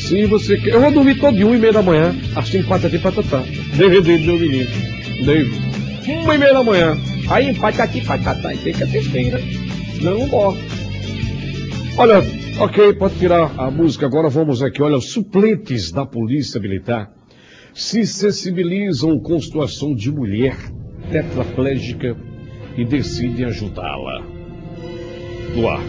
Se você quer... Eu vou dormir todo dia, 1h30 da manhã, assistindo Patati Patatá. DVD do meu menino. 1h30 da manhã. Aí, Patati Patatá, e tem que assistir, né? Senão não morre. Olha, ok, pode tirar a música. Agora vamos aqui. Olha, os suplentes da Polícia Militar se sensibilizam com a situação de mulher tetraplégica e decidem ajudá-la. No ar.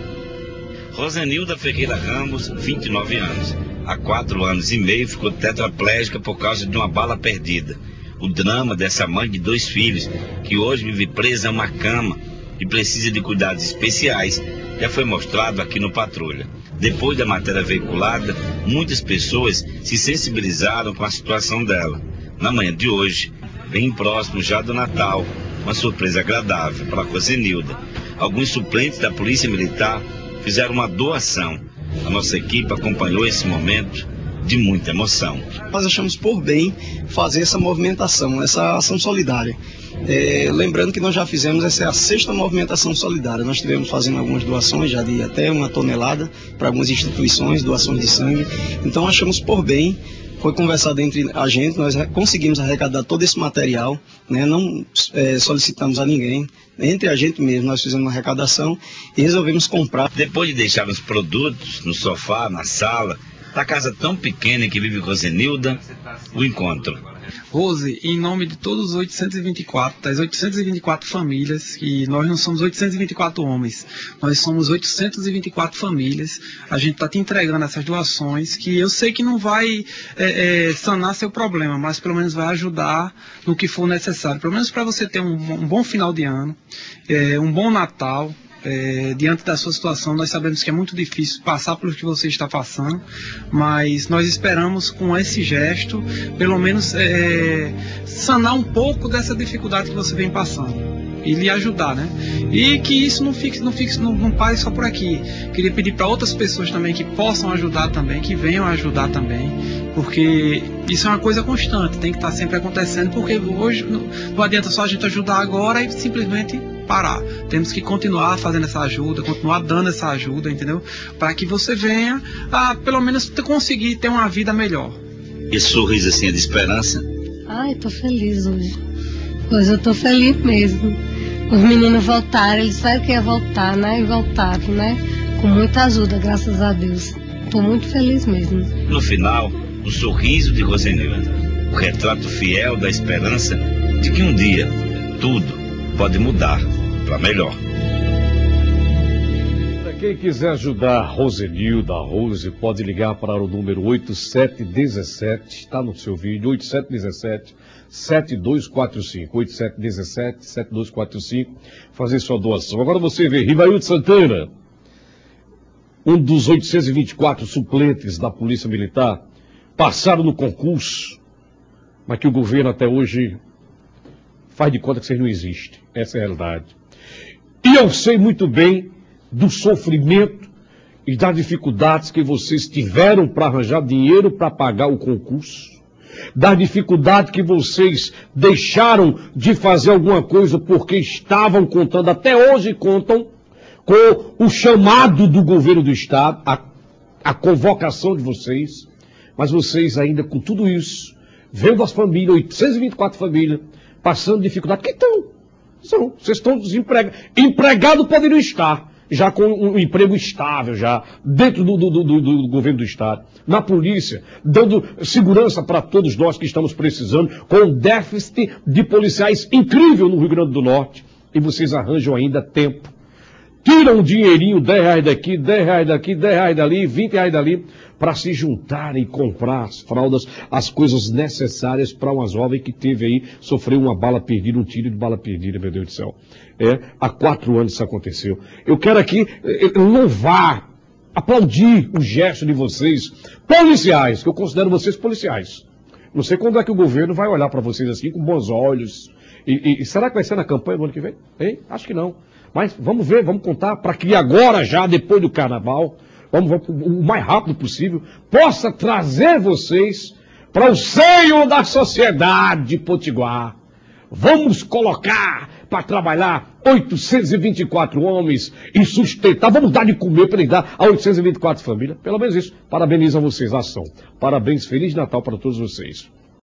Rosenilda Ferreira Ramos, 29 anos. Há 4 anos e meio ficou tetraplégica por causa de uma bala perdida. O drama dessa mãe de 2 filhos, que hoje vive presa em uma cama e precisa de cuidados especiais, já foi mostrado aqui no Patrulha. Depois da matéria veiculada, muitas pessoas se sensibilizaram com a situação dela. Na manhã de hoje, bem próximo já do Natal, uma surpresa agradável para a Rosenilda. Alguns suplentes da Polícia Militar fizeram uma doação. A nossa equipe acompanhou esse momento de muita emoção. Nós achamos por bem fazer essa movimentação, essa ação solidária. Lembrando que nós já fizemos, essa é a 6ª movimentação solidária. Nós estivemos fazendo algumas doações, já de até 1 tonelada, para algumas instituições, doações de sangue. Então achamos por bem, foi conversado entre a gente, nós conseguimos arrecadar todo esse material, né? Não solicitamos a ninguém, entre a gente mesmo, nós fizemos uma arrecadação e resolvemos comprar. Depois de deixar os produtos no sofá, na sala, da casa tão pequena em que vive Rosenilda, o encontro. Rose, em nome de todos os 824, das 824 famílias, que nós não somos 824 homens, nós somos 824 famílias, a gente está te entregando essas doações, que eu sei que não vai sanar seu problema, mas pelo menos vai ajudar no que for necessário, pelo menos para você ter um bom final de ano, um bom Natal. Diante da sua situação, nós sabemos que é muito difícil passar pelo que você está passando, mas nós esperamos com esse gesto, pelo menos sanar um pouco dessa dificuldade que você vem passando e lhe ajudar, né? E que isso não pare só por aqui. Queria pedir para outras pessoas também que possam ajudar também, que venham ajudar também, porque isso é uma coisa constante, tem que estar sempre acontecendo, porque hoje não adianta só a gente ajudar agora e simplesmente parar. Temos que continuar fazendo essa ajuda, continuar dando essa ajuda, entendeu? Para que você venha a pelo menos conseguir ter uma vida melhor. Esse sorriso assim é de esperança? Ai, tô feliz hoje. Hoje eu tô feliz mesmo. Os meninos voltaram, eles disseram que ia voltar, né? E voltaram, né? Com muita ajuda, graças a Deus. Tô muito feliz mesmo. No final, o sorriso de Rosenilda, o retrato fiel da esperança de que um dia tudo pode mudar para melhor. Para quem quiser ajudar a Rosenilda, a Rose, pode ligar para o número 8717, está no seu vídeo, 8717-7245, 8717-7245, fazer sua doação. Agora você vê, Rivaildo Santana, um dos 824 suplentes da Polícia Militar, passaram no concurso, mas que o governo até hoje faz de conta que vocês não existem. Essa é a realidade. E eu sei muito bem do sofrimento e das dificuldades que vocês tiveram para arranjar dinheiro para pagar o concurso. Da dificuldade que vocês deixaram de fazer alguma coisa porque estavam contando, até hoje contam, com o chamado do governo do Estado, a convocação de vocês. Mas vocês ainda com tudo isso, vendo as famílias, 824 famílias, passando dificuldade. Que estão? Vocês estão desempregados. Empregados poderiam estar, já com um emprego estável, já dentro do governo do Estado. Na polícia, dando segurança para todos nós que estamos precisando, com um déficit de policiais incrível no Rio Grande do Norte. E vocês arranjam ainda tempo. Tiram um dinheirinho, 10 reais daqui, 10 reais daqui, 10 reais dali, 20 reais dali, para se juntarem e comprar as fraldas, as coisas necessárias para uma jovem que teve aí, sofreu uma bala perdida, um tiro de bala perdida, meu Deus do céu. Há 4 anos isso aconteceu. Eu quero aqui louvar, aplaudir o gesto de vocês, policiais, que eu considero vocês policiais. Não sei quando é que o governo vai olhar para vocês assim, com bons olhos. E será que vai ser na campanha do ano que vem? Hein? Acho que não. Mas vamos ver, vamos contar, para que agora já, depois do carnaval, vamos o mais rápido possível, possa trazer vocês para o seio da sociedade potiguar. Vamos colocar para trabalhar 824 homens e sustentar. Vamos dar de comer para dar a 824 famílias. Pelo menos isso. Parabenizo a vocês, a ação. Parabéns, Feliz Natal para todos vocês.